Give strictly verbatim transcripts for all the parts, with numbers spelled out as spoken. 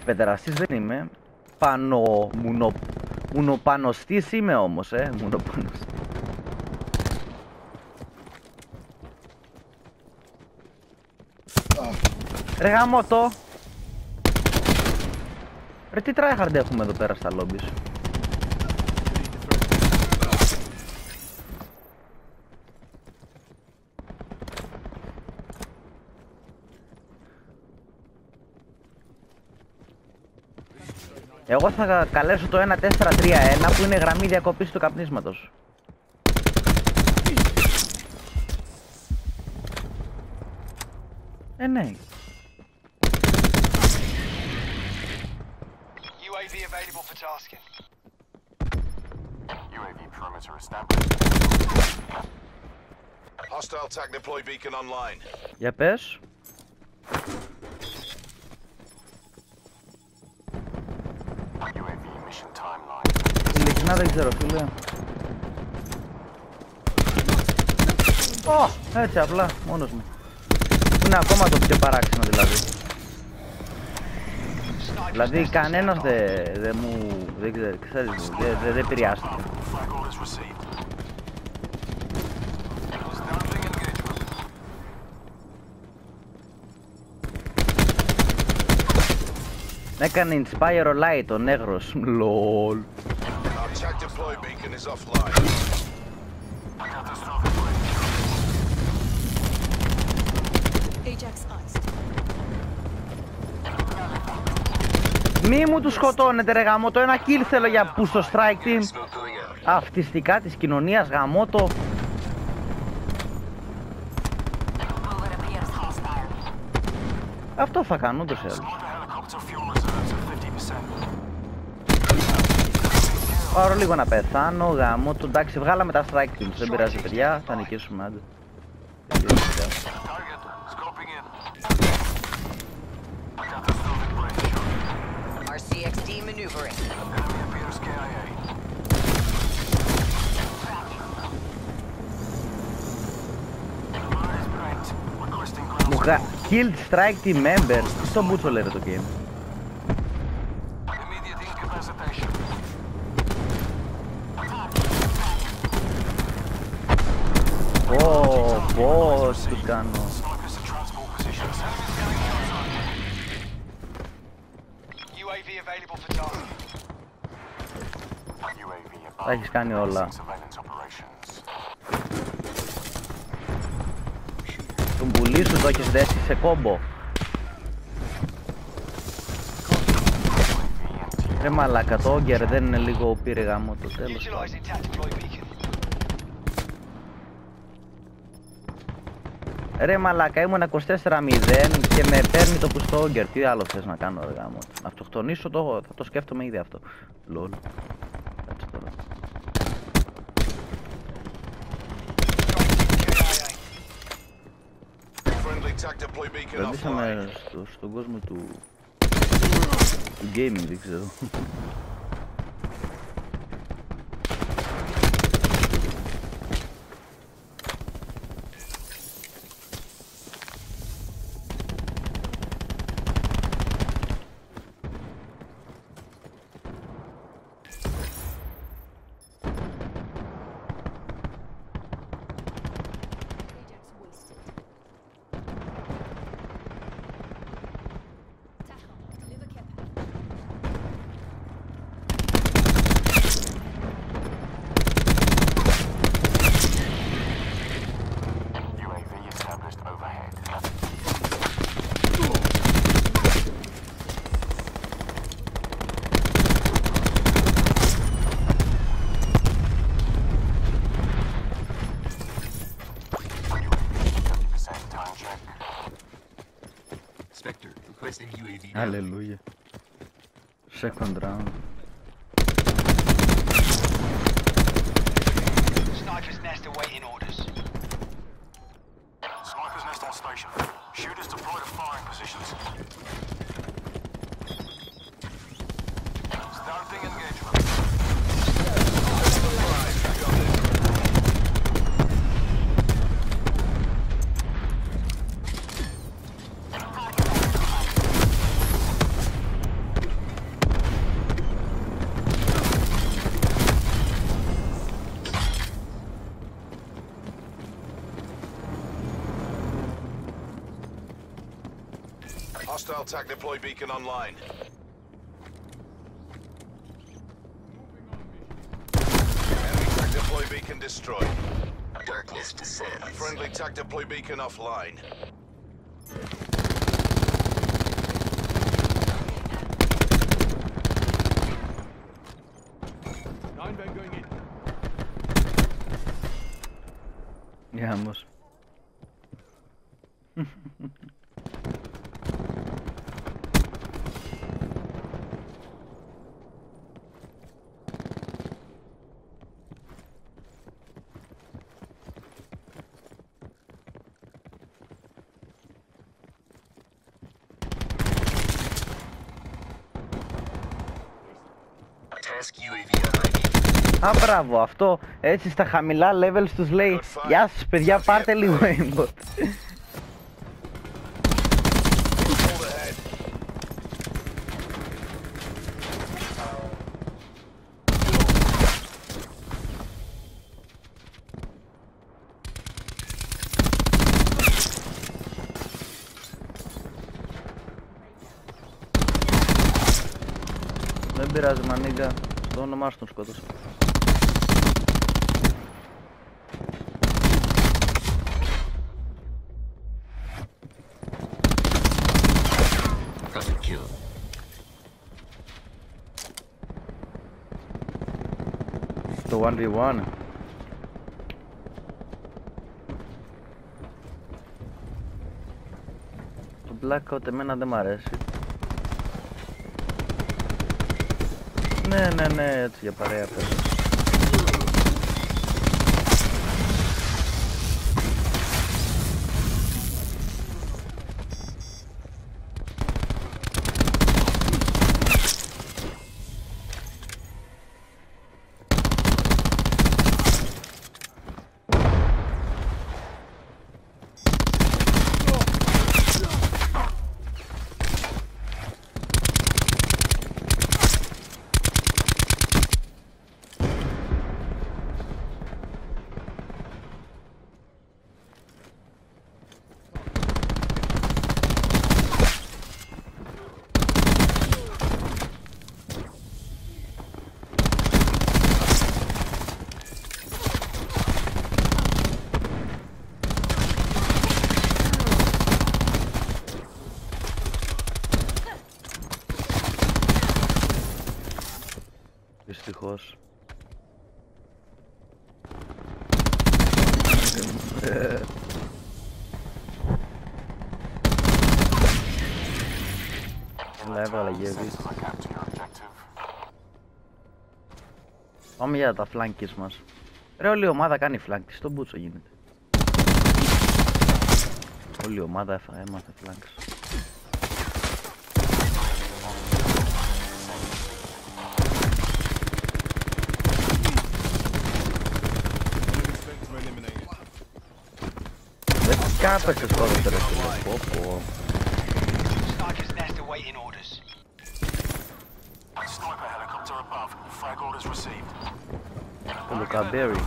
Παιδεραστής δεν είμαι. Πανο... Μουνο... Μουνοπανοστής είμαι όμως, ε. Μουνοπανοστής. Ρε γαμώτο. Ρε τι tryhard έχουμε εδώ πέρα στα λόμπις. Εγώ θα καλέσω το ένα τέσσερα τρία ένα που είναι γραμμή διακοπής του καπνίσματος. Ε, ναι. U A V available for tasking. U A V perimeter established. Hostile T A C deploy beacon online. Για πες. U A V mission timeline. Ειλικρινά δεν ξέρω, φίλε. Ω, oh, έτσι απλά, μόνος μου. Είναι ακόμα το πιο παράξενο δηλαδή. Δηλαδή κανένας δεν δε μου, δεν ξέρει, ξέρεις μου, δεν δε, δε επηρεάστηκε. Έκανε inspire ο light ο νέγρος, λολ. Μη μου τους σκοτώνετε ρε γαμώτο, ένα kill θέλω για που στο strike team. Αυτιστικά της κοινωνίας γαμώτο. Αυτό θα κάνω ούτως ή άλλως. Πάρω λίγο να πεθάνω, γαμώτο, εντάξει βγάλαμε τα strike teams, δεν πειράζει παιδιά, θα νικήσουμε άντε. Μου γα... Killed strike team member. Τι στο μπούτσο λέει το game. Ω, πώς του κάνω. Τα έχεις κάνει όλα. Τον πουλί σου το έχεις δέσει σε κόμπο. Ρε μαλάκα, το όγκερ δεν είναι λίγο πήρε γάμο το τέλος. Ρε μαλάκα, ήμουν είκοσι τέσσερα μηδέν και με παίρνει το πουστό όγκερ. Τι άλλο θες να κάνω ρε γάμο. Να αυτοκτονήσω το, θα το σκέφτομαι ήδη αυτό. Λολ. Έτσι τώρα. Βρεθήσαμε στο, στον κόσμο του, του gaming, δεν ξέρω. Hallelujah. Second round. Sniper's nest awaiting orders. Sniper's nest on station. Shooters deploy to firing positions. Starting engagement. Hostile tac deploy beacon online. Enemy tac deploy beacon destroyed. Darkness descends. Friendly tac deploy beacon offline. Γάμος. Task U A V arriving. Α, μπράβο, αυτό έτσι στα χαμηλά levels τους λέει γεια σας παιδιά, πάρτε λίγο aimbot. Δεν πειράζει μανίγκα, το όνομά σου τον σκότωσα. Got a kill. Το one v one. Το blackout εμένα δεν μ' αρέσει. Ναι, ναι, ναι, έτσι για παρέα πέρα. Δυστυχώς. Έλα, έβαλα γεύη. Πάμε για τα φλάνκες μας. Ρε, όλη η ομάδα κάνει φλάνκ, στον μπούτσο γίνεται. Όλη η ομάδα έφα, έμαθε φλάνκες. Δεν κάπεσε στο δεύτερο φίλο, πω πω. Sniper's nest awaiting orders. Sniper helicopter above. Frag orders received. Το Λουκαμπέρι.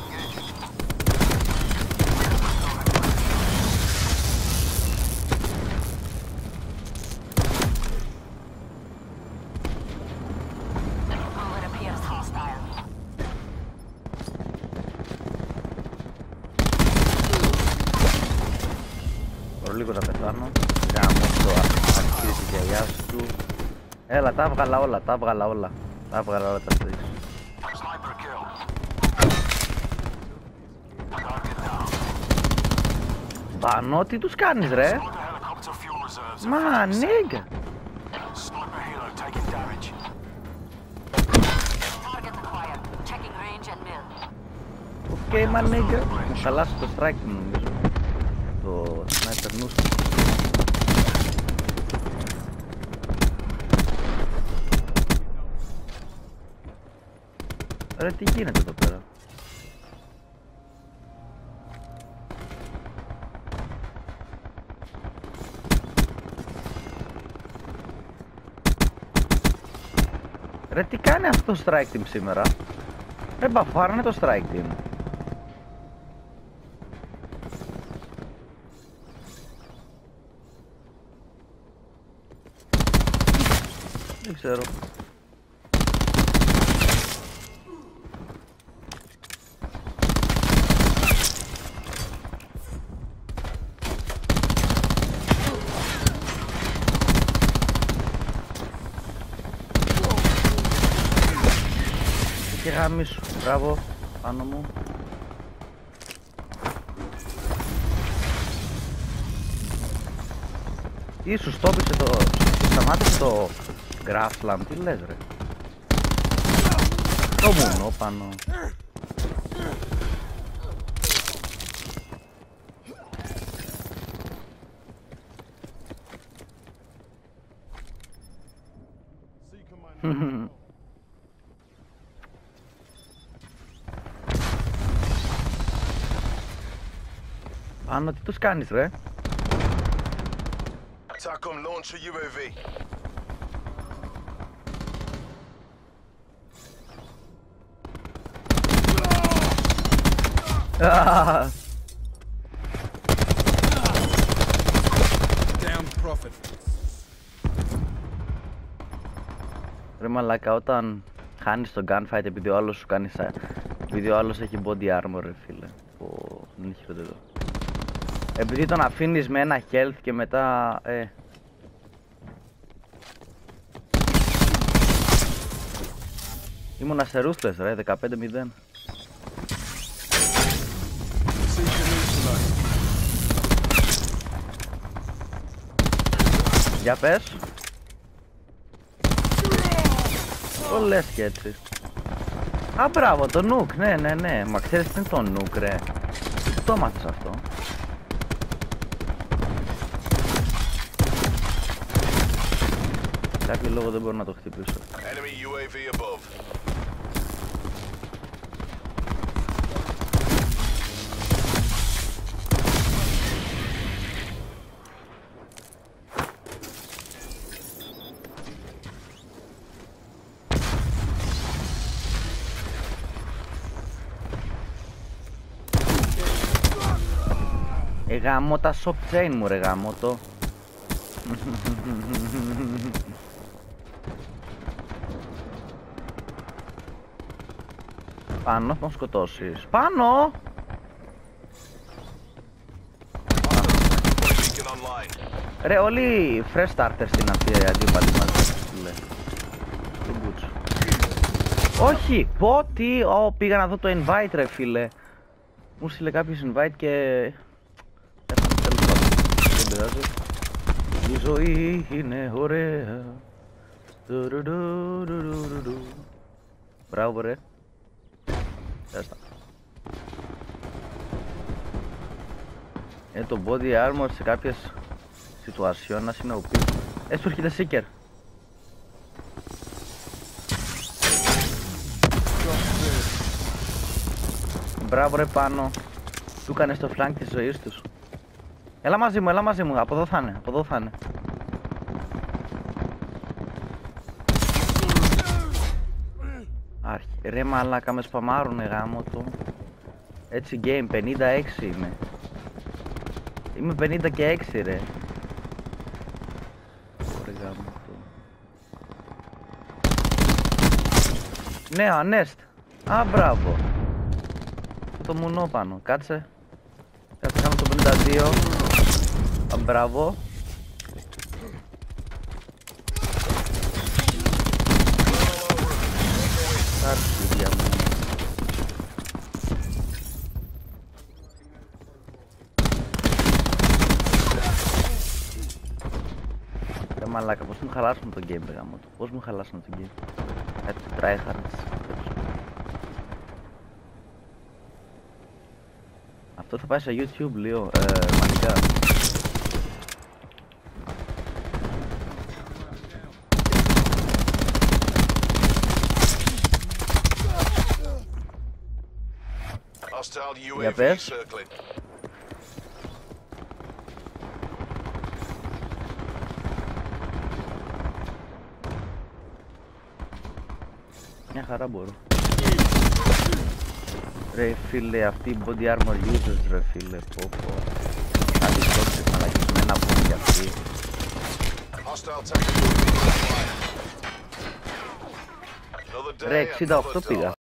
All it appears hostile. Μπορώ λίγο να πεθάνω. Γάμω το αρχίδι της γιαγιάς του. Έλα, τα έβγαλα όλα, τα έβγαλα όλα. Τα έβγαλα όλα τα στρίξ. Sniper kill. Πανώ, τι τους κάνεις ρε. Sniper helicopter fuel reserves. Μα, νίγκα. Sniper helo taking damage. Target acquired. Checking range and mill. Οκ, μα νίγκα. Μου χαλάσει το strike μου νομίζω. Το sniper νους. Ρε, τι γίνεται εδώ πέρα. Ρε, τι κάνει αυτό το strike team σήμερα. Ρε, μπαφάρανε το strike team. Δεν ξέρω. Και γάμισου, μπράβο, πάνω μου. Τι σου στόπισε το... σταμάτησε το... Grassland, τι λες ρε. Το μουνό πάνω. Πάνω, τι τους κάνεις ρε. TACOM, launch a U A V. Down Prophet. Ρε μαλάκα, όταν χάνεις τον gunfight επειδή ο άλλος σου κάνει σαν... επειδή ο άλλος έχει body armor ρε φίλε. Πω, δεν έχει χειρότερο. Επειδή τον αφήνεις με ένα health και μετά... Ε. Ήμουνα σε ruthless ρε, δεκαπέντε μηδέν. Για πες. Το λες και έτσι. Α, μπράβο, το νουκ, ναι, ναι, ναι. Μα ξέρεις τι είναι το νουκ ρε. Πού το μάθες αυτό. Κάποιο λόγο δεν μπορώ να το χτυπήσω. Enemy U A V above. Ε, γάμω τα shop chain μου ρε, γάμω το. Πάνω, θα τον σκοτώσεις. Πάνω! Ρε, όλοι fresh starters είναι αυτοί οι αντίπαλοι μας. Το μπούτσο. Όχι! Πω τι! Ω, πήγα να δω το invite ρε φίλε. Μου στείλε κάποιος invite και... Δεν πειράζει. Η ζωή είναι ωραία. Μπράβο ρε. Έστα. Ε, το body armor σε κάποιες situations είναι ο π. Ε, σου έρχεται seeker. Μπράβο ρε πάνω. Του κάνες το flank της ζωής τους. Έλα μαζί μου, έλα μαζί μου, από εδώ θα είναι, από εδώ θα είναι. Άρχι, ρε μαλάκα με σπαμάρουνε γάμο το. Έτσι game, πενήντα έξι είμαι. Είμαι πενήντα και έξι ρε. Ωραία γάμο το. Ναι, ανέστ. Α, μπράβο. Το μουνό πάνω, κάτσε. Κάτσε κάνω το πενήντα δύο. Α, μπράβο. Άρχισε η ίδια μου. Ρε μαλάκα, πώς μου χαλάσουν το game ρε γάμο του. Πώς μου χαλάσουν το game. Έτσι tryhards. Αυτό θα πάει σε YouTube λίγο, ε, μαλικά. Για πες. Μια χαρά μπορώ. Ρε φίλε, αυτοί οι body armor users ρε φίλε, πω πω. Κάτι τόξες μαλακισμένα που είναι κι αυτοί. Hostile tactical. Another day, Ρε, εξήντα οκτώ another πήγα. dollar.